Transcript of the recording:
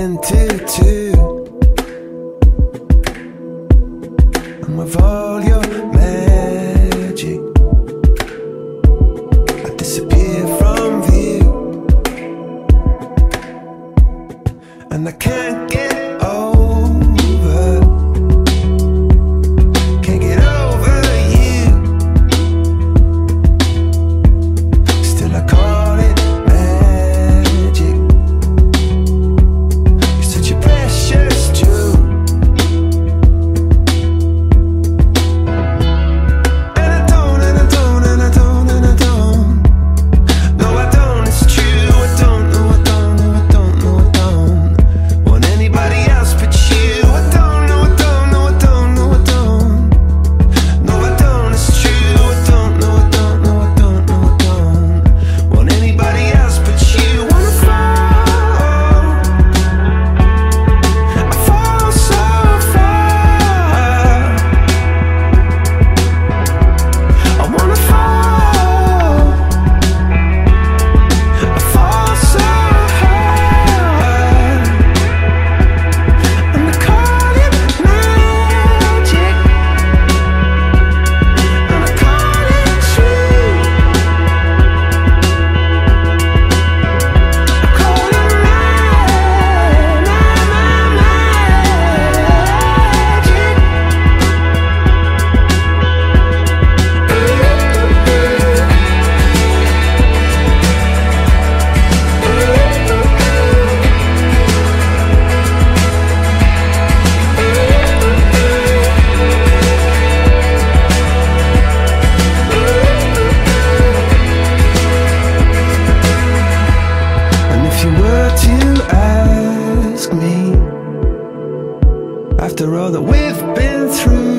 in tutu, and with all your magic I disappear from view, and I can't get over, can't get over you. Still I call it magic. You're such a precious jewel, and I don't, and I don't, and I don't, and I don't. No, I don't, it's true. I don't, no, I don't, no, I don't, no, I don't want anybody else but you. I don't, no, I don't, no, I don't, no, I don't. No, I don't, it's true. I don't, no, I don't, no, I don't, no, I don't want anybody else but you. Wanna fall, I fall so far. I wanna fall, I fall so hard, and I call it magic, and I call it true. I call it magic. And if you were to ask me, after all that we've been through,